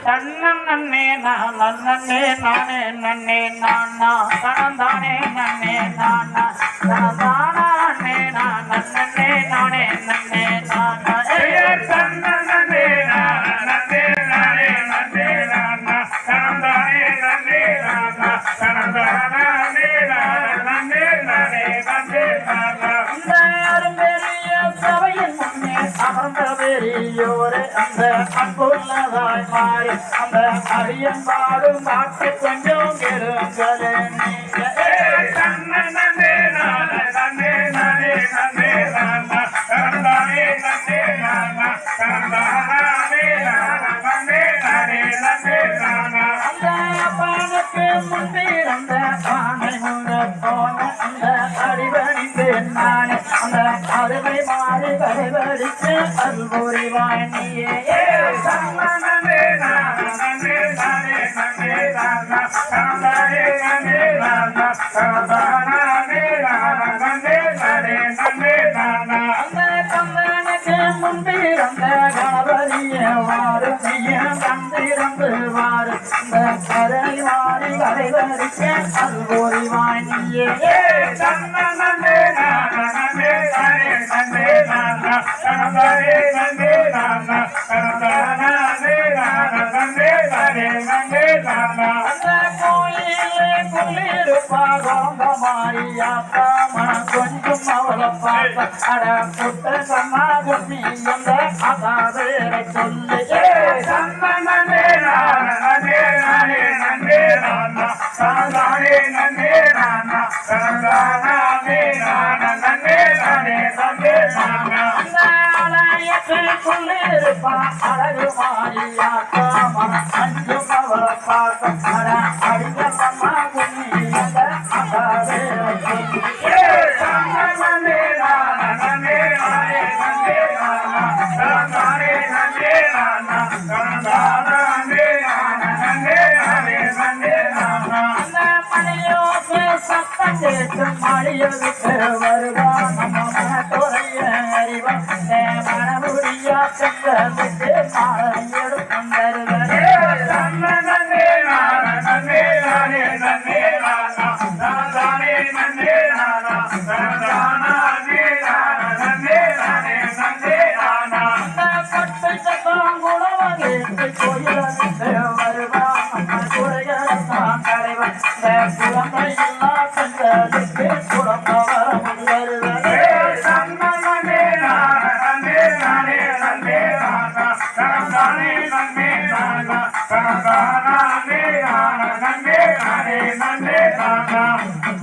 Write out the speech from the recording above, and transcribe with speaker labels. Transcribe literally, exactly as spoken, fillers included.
Speaker 1: தன்னே நான் நன்னே நானே நன்னே நானா தனந்தானே நன்னே நானா தனதானா நன்னே நான் நன்னே நானே நன்னே நானா தன்னே நான் நன்னே நானே நன்னே நானா தனந்தானே நன்னே நானா தனதானா நன்னே நான் நன்னே நானே நன்னே நானா அந்த அரும்பெரிய சபையின் முன்னே அமர்ந்த பெரியோரே அந்த அன்புள்ளதாய் மாறி அந்த அடியன் பாடும் பாட்டு கொஞ்சம் கேளுங்களே நீங்க நன்னே நானே நன்னே நானே நன்னே நானா தனதானே நன்னே நானா தனதானே நன்னே நானே நன்னே நானா அந்த பானுக்கு முன்பிருந்த ஆனை முங்க போன அந்த அடிபணிந்து நானே அந்த அருமை மாறி கரைவடித்து அல்புரிவாய் நீயே நன்னே நானே நன்னே நானே நன்னே நானா தனதானே நன்னே நானா தனதானே நன்னே நானே நன்னே நானா அந்த கந்தனுக்கு முன்பிருந்த கணபதியே வாரு நீயும் தந்திருந்து வாரு அந்த கரை மாறி கரைவடித்து அல்புரிவாய் நீயே நன்னே நானே நன்னே நானே நன்னே நானா தனதானே நன்னே நானா தனதானே நன்னே நானே நன்னே நானா அந்த கோயிலே குளிருப்பா கோந்த மாரியாத்தா மனம் கொஞ்சம் அவளை பார்த்த அட புட்ட சம்மா குட்டி அந்த அதாவேரை சொல்லு நன்னே நானே நானே நன்னே நானா தனதானே நன்னே நானா தனதானே நன்னே நானே நன்னே நானா அந்த ஆலயத்துக்குள்ளிருப்பா அழகு மாரியாத்தா மனம் கொஞ்சம் அவளை பார்த்த அட அடிக்க சம்மா குட்டி அந்த அதாவேரை சொல்லு நன்னே நானே நானே நன்னே நானா தனதானே நன்னே நானா தனதானே நன்னே நானே நன்னே நானா அந்த மணியோசை சத்தம் கேட்டு மழைய விட்டு வருவா நம்ம துறைய அறிவா மனமுடியா சென்றதுக்கு மாலை எடுக்கும் தருவரே நன்னே நானே நன்னே நானே நன்னே நானா தனதானே நன்னே நானா தனதானே நன்னே நானே நன்னே நானா அந்த பட்டு சத்தம் குணவகேட்டு கோயிலுக்கு வருவா நம்ம குறையத்தான் கரைவன் இந்த குழந்தை இல்லா சென்றதுக்கு குழந்தவர வருவரே நன்னே நானே நானே நன்னே நானா தனதானே நன்னே நானா தனதானே நன்னே நானே நன்னே நானா